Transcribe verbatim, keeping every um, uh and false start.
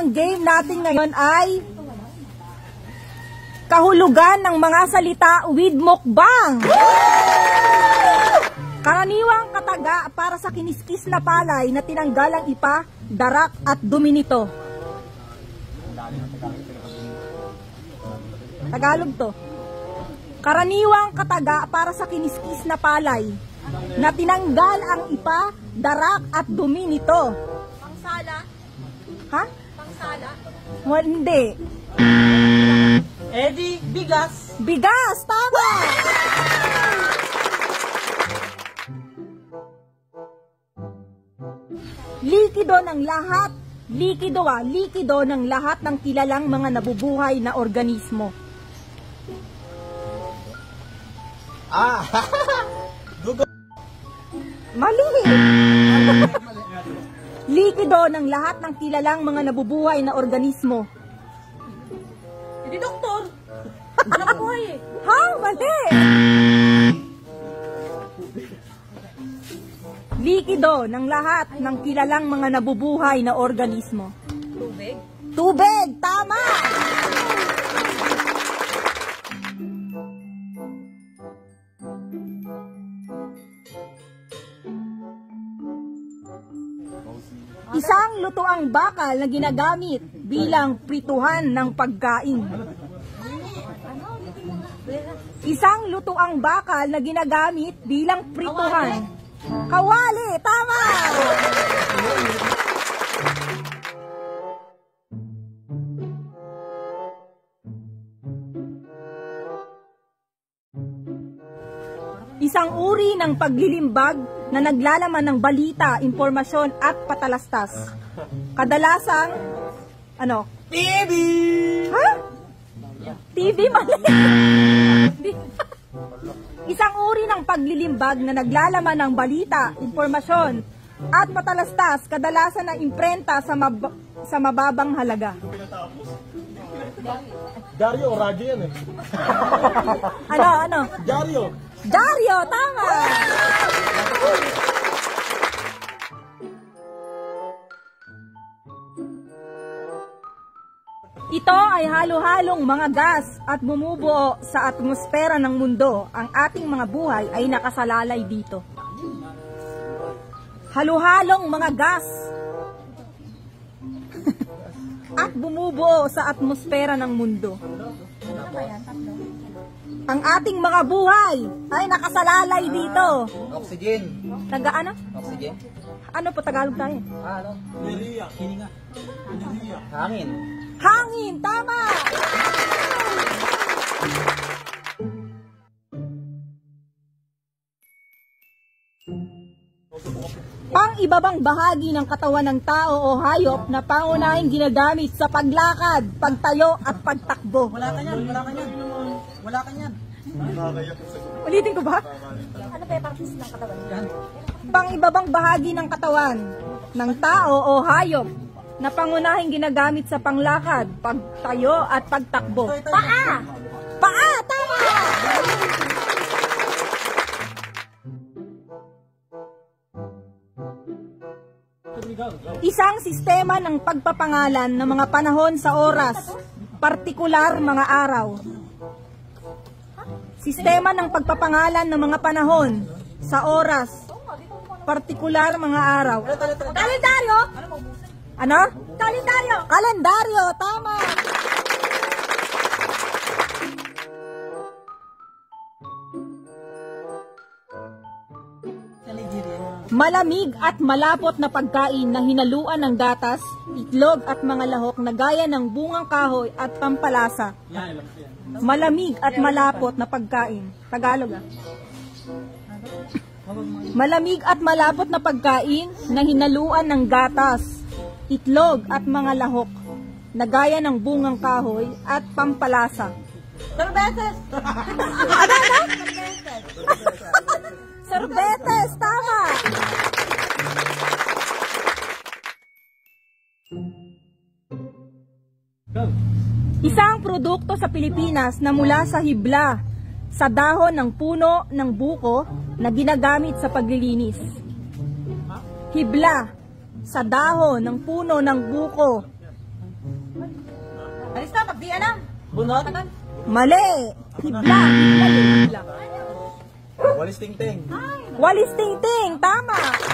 ang game natin ngayon ay kahulugan ng mga salita with mukbang. Karaniwang kataga para sa kiniskis na palay na tinanggal ang ipa, darak at dumi nito. Tagalog to. Karaniwang kataga para sa kiniskis na palay na tinanggal ang ipa, darak at dumi nito. Pangsala? Ha? Pangsala? Well, hindi. Eddie, bigas. Bigas, tama! Likido ng lahat, likido ah, likido ng lahat ng kilalang mga nabubuhay na organismo. Ah, Google. Mali! Likido ng lahat ng kilalang mga nabubuhay na organismo. Hindi doktor. Nabubuhay eh. Ha? Mali! Likido ng lahat ng kilalang mga nabubuhay na organismo. Tubig? Tubig! Tama! Isang lutoang bakal na ginagamit bilang prituhan ng pagkain. Isang lutoang bakal na ginagamit bilang prituhan. Kawali! Tama! Isang uri ng paglilimbag na naglalaman ng balita, impormasyon at patalastas. Kadalasang, ano? T V! Ha? T V mali! Isang uri ng paglilimbag na naglalaman ng balita, impormasyon at patalastas, kadalasan na imprenta sa, mab sa mababang halaga. Dario o radyo yan eh. Ano, ano? Dario. Dario, tama! Ito ay halo-halong mga gas at bumubuo sa atmosfera ng mundo. Ang ating mga buhay ay nakasalalay dito. Halo-halong mga gas at bumubuo sa atmosfera ng mundo. Ang ating mga buhay ay nakasalalay dito. Oxygen. Taga ano? Oxygen. Ano po Tagalog tayo? Ah, ano? Enerhiya. Hininga. Enerhiya. Hangin. Hangin, tama! Pang-ibabang bahagi ng katawan ng tao o hayop na pangunahing ginagamit sa paglakad, pagtayo at pagtakbo. Wala ka yan, wala ka yan. Wala ka yan. Ulitin ko ba? Ano ba yung partis ng katawan? Yan. Pang-ibabang bahagi ng katawan ng tao o hayop na pangunahing ginagamit sa panglakad, pagtayo at pagtakbo. Paa! Paa! Tama! Isang sistema ng pagpapangalan ng mga panahon sa oras, partikular mga araw. Sistema ng pagpapangalan ng mga panahon sa oras, partikular mga araw. Kalendaryo? Ano? Kalendaryo! Kalendaryo, tama! Malamig at malapot na pagkain na hinaluan ng gatas, itlog at mga lahok na gaya ng bungang kahoy at pampalasa. Malamig at malapot na pagkain. Tagalog ah. Malamig at malapot na pagkain na hinaluan ng gatas, itlog at mga lahok na gaya ng bungang kahoy at pampalasa. Sorbetes! Ano, ano? Sorbetes, tama! Isang produkto sa Pilipinas na mula sa hibla, sa dahon ng puno ng buko na ginagamit sa paglilinis. Hibla, sa dahon ng puno ng buko Alis na, pag di alam. Bunot. Mali. Hibla. Hibla. Hibla. Walis ting ting. Walis ting ting. Tama.